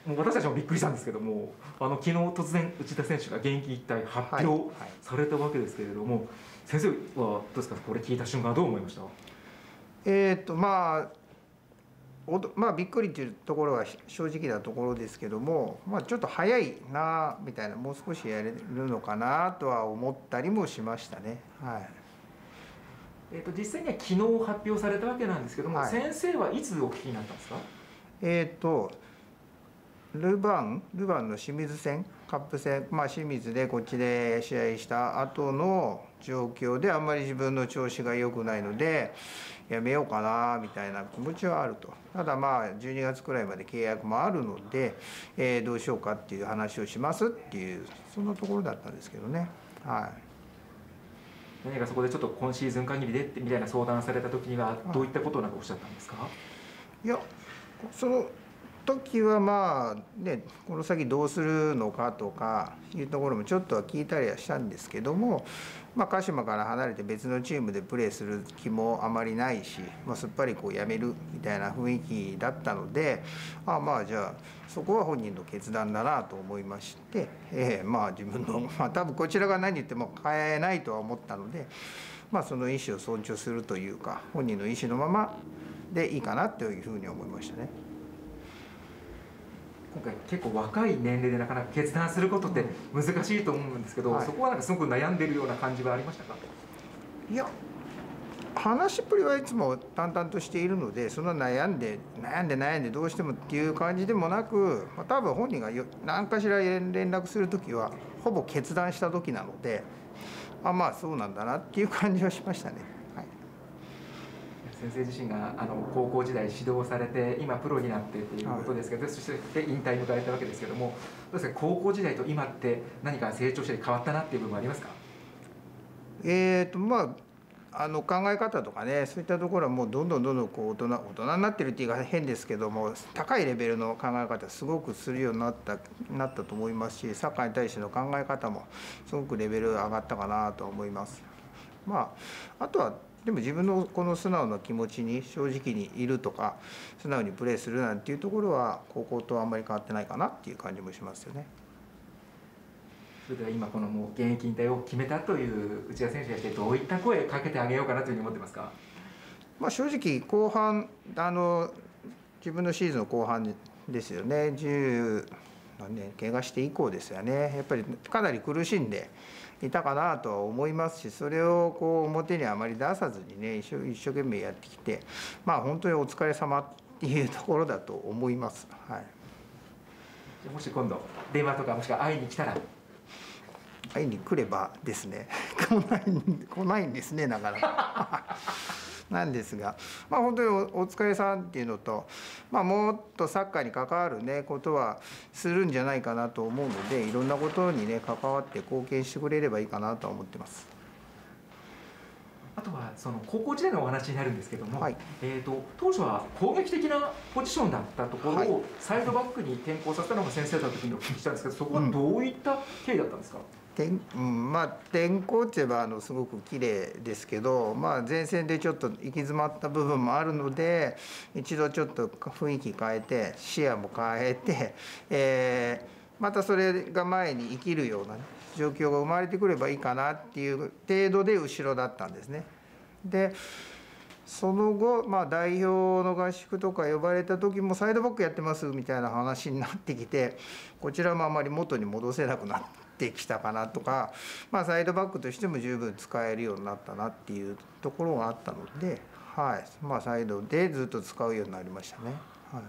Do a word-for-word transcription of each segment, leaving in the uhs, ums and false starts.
もう私たちもびっくりしたんですけども、あの昨日突然内田選手が現役引退発表されたわけですけれども、はいはい、先生はどうですか、これ聞いた瞬間どう思いました？ えーとまあおどまあびっくりというところは正直なところですけども、まあ、ちょっと早いなみたいな、もう少しやれるのかなとは思ったりもしましたね。はい。 えーと実際には昨日発表されたわけなんですけども、はい、先生はいつお聞きになったんですか？ えーとルヴァンルヴァンの清水戦、カップ戦、まあ、清水でこっちで試合した後の状況で、あんまり自分の調子が良くないのでやめようかなみたいな気持ちはあると。ただまあじゅうにがつくらいまで契約もあるので、えー、どうしようかっていう話をしますっていう、そんなところだったんですけどね。はい。 何かそこでちょっと今シーズン限りでみたいな相談された時にはどういったことをなんかおっしゃったんですか？ いや、その時はまあね、この先どうするのかとかいうところもちょっとは聞いたりはしたんですけども、まあ、鹿島から離れて別のチームでプレーする気もあまりないし、まあ、すっぱりこう辞めるみたいな雰囲気だったので、あまあじゃあそこは本人の決断だなと思いまして、えー、まあ自分の、まあ、多分こちらが何言っても変えないとは思ったので、まあ、その意思を尊重するというか、本人の意思のままでいいかなというふうに思いましたね。 今回結構若い年齢でなかなか決断することって難しいと思うんですけど、はい、そこはなんかすごく悩んでるような感じはありましたか？ いや、話しっぷりはいつも淡々としているので、そんな悩んで悩んで悩んでどうしてもっていう感じでもなく、まあ、多分本人が何かしら連絡する時はほぼ決断した時なので、あまあそうなんだなっていう感じはしましたね。 先生自身があの高校時代指導されて今プロになってっていうことですけど、はい、そして引退迎えたわけですけども、どうですか、高校時代と今って何か成長して変わったなっていう部分ありますか？ えーとまああの考え方とかね、そういったところはもうどんどんどんどんこう大人大人になってるっていうか変ですけども、高いレベルの考え方すごくするようになったなったと思いますし、サッカーに対しての考え方もすごくレベル上がったかなと思います。まああとはでも自分のこの素直な気持ちに正直にいるとか、素直にプレーするなんていうところは高校とあんまり変わってないかなっていう感じもしますよね。 それでは今このもう現役引退を決めたという内田選手に対してどういった声をかけてあげようかなというふうに思ってますか？ まあ正直後半あの自分のシーズンの後半ですよね。じゅう何年怪我して以降ですよね。やっぱりかなり苦しんでいたかなとは思いますし、それをこう表にあまり出さずにね、一生一生懸命やってきて、まあ本当にお疲れ様っていうところだと思います。はい。 もし今度電話とかもしくは会いに来たら、 会いに来ればですね、来ない来ないんですね、なかなか。なんですが、まあ、本当に お, お疲れさんっていうのと、まあ、もっとサッカーに関わる、ね、ことはするんじゃないかなと思うので、いろんなことに、ね、関わって貢献してくれればいいかなと思ってます。 あとはその高校時代のお話になるんですけども、はい、えーと当初は攻撃的なポジションだったところをサイドバックに転向させたのが先生だったというふうにお聞きしたんですけど、そこはどういった経緯だったんですか？ 転うんまあ、転向っていえばあのすごく綺麗ですけど、まあ、前線でちょっと行き詰まった部分もあるので、一度ちょっと雰囲気変えて視野も変えて、えー、またそれが前に生きるような状況が生まれてくればいいかなっていう程度で後ろだったんですね。でその後、まあ、代表の合宿とか呼ばれた時もサイドバックやってますみたいな話になってきて、こちらもあまり元に戻せなくなってきたかなとか、まあ、サイドバックとしても十分使えるようになったなっていうところがあったので、はいまあ、サイドでずっと使うようになりましたね。はい、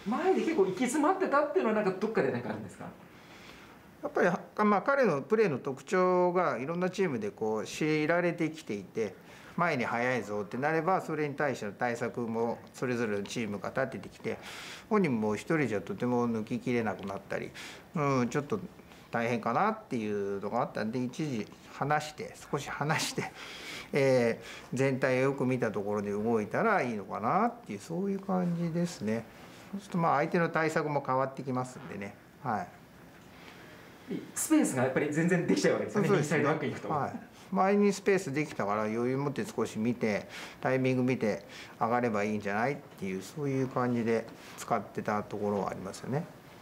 前で結構行き詰まってたっていうのはなんかどっかで何かあるんですか？ やっぱり、まあ、彼のプレーの特徴がいろんなチームでこう知られてきていて、前に速いぞってなればそれに対しての対策もそれぞれのチームが立ててきて、本人も一人じゃとても抜ききれなくなったり、うん、ちょっと大変かなっていうのがあったんで、一時離して少し離して、えー、全体をよく見たところで動いたらいいのかなっていう、そういう感じですね。そうするとまあ相手の対策も変わってきますんでね。はい、 スペースがやっぱり全然できちゃうわけですよね、右サイドバックに行くと。 はい、前にスペースできたから余裕持って少し見てタイミング見て上がればいいんじゃないっていう、そういう感じで使ってたところはありますよね。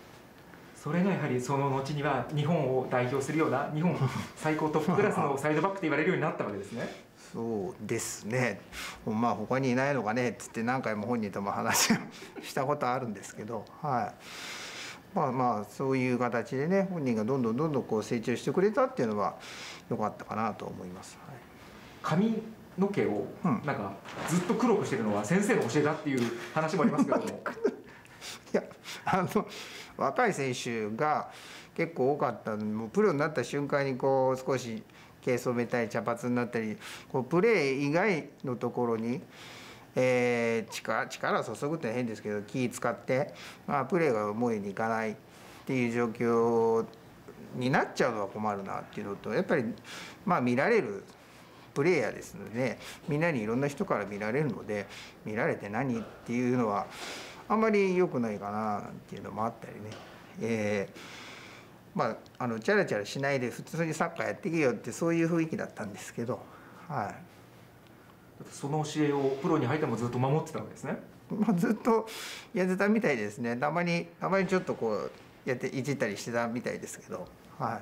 それがやはりその後には日本を代表するような日本最高トップクラスのサイドバックと言われるようになったわけですね。 そうですね、まあ他にいないのかねっつって何回も本人とも話をしたことあるんですけど、はい、まあまあそういう形でね、本人がどんどんどんどんこう成長してくれたっていうのは良かったかなと思います。はい、 髪の毛をなんかずっと黒くしてるのは先生の教えだっていう話もありますけども。 いや、あの若い選手が結構多かったので、もうプロになった瞬間にこう少し毛染めたり茶髪になったり、こうプレー以外のところに、えー、力力を注ぐって変ですけど気使って、まあ、プレーが思いにいかないっていう状況になっちゃうのは困るなっていうのと、やっぱりまあ見られるプレーヤーですので、みんなにいろんな人から見られるので、見られて何っていうのはあんまり良くないかななんていうのもあったりね、えー、まああのチャラチャラしないで普通にサッカーやってけよってそういう雰囲気だったんですけど、はい、 その教えをプロに入ってもずっと守ってたわけですね。 まあ、ずっとやってたみたいですね。たまにたまにちょっとこうやっていじったりしてたみたいですけど、はい。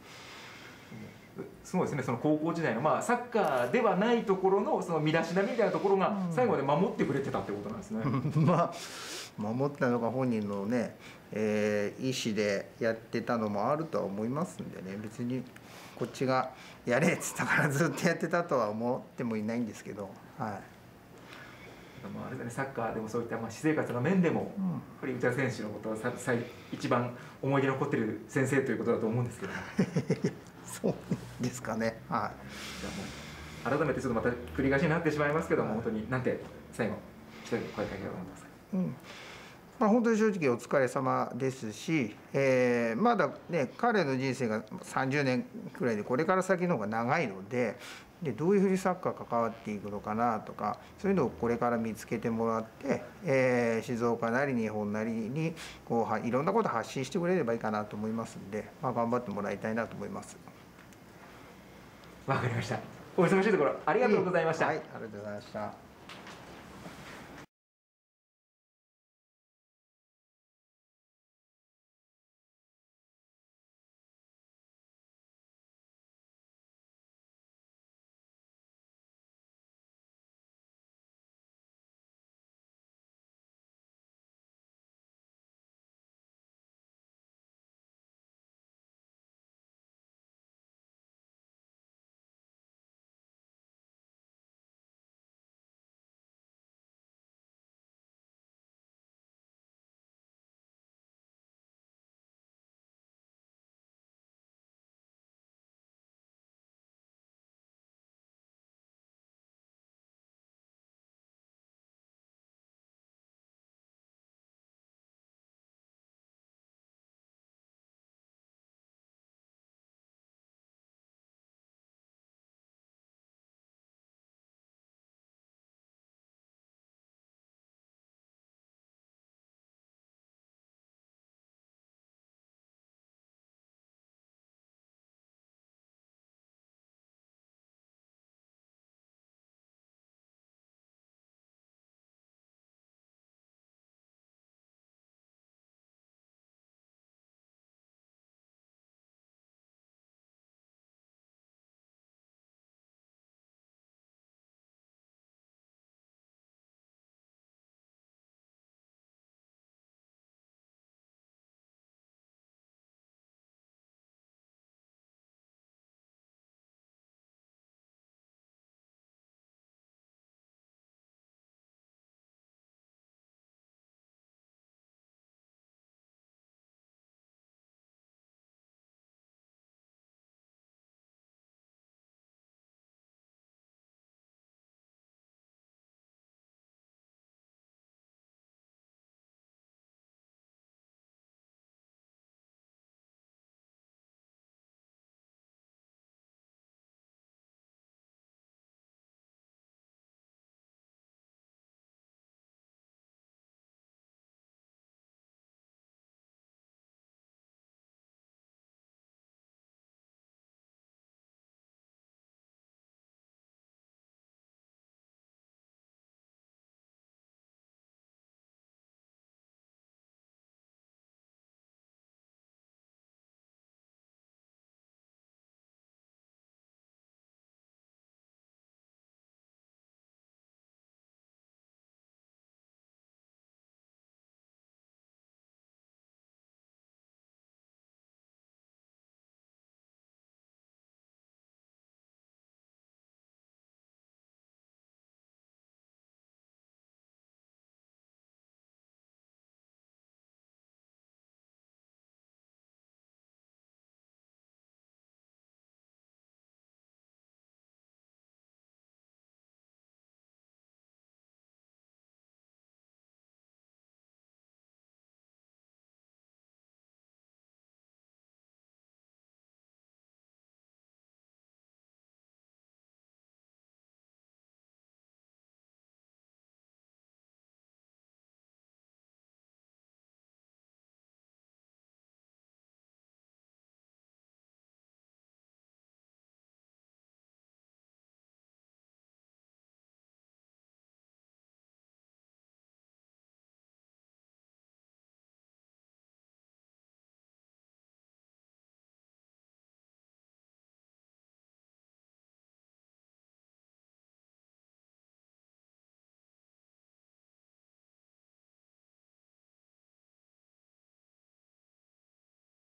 すごいですね、その高校時代の、まあ、サッカーではないところのその身だしなみみたいなところが最後まで守ってくれてたってことなんですね。 うん、まあ守ったのが本人のね、えー、意思でやってたのもあるとは思いますんでね、別にこっちがやれっつったからずっとやってたとは思ってもいないんですけど、はい。 まああれだね、サッカーでもそういったまあ私生活の面でも、うん、やっぱり内田選手のことはささ一番思い出に残っている先生ということだと思うんですけど、ね、 そうですかね。はい。 じゃあもう改めてちょっとまた繰り返しになってしまいますけども、はい、本当になんて最後一人で声かけようと思ってください。 うん、まあ、本当に正直お疲れ様ですし、えー、まだね彼の人生がさんじゅうねんくらいでこれから先の方が長いので、でどういうふうにサッカー関わっていくのかなとか、そういうのをこれから見つけてもらって、えー、静岡なり日本なりにこういろんなことを発信してくれればいいかなと思いますんで、まあ、頑張ってもらいたいなと思います。 わかりました。お忙しいところありがとうございました。 はい、ありがとうございました。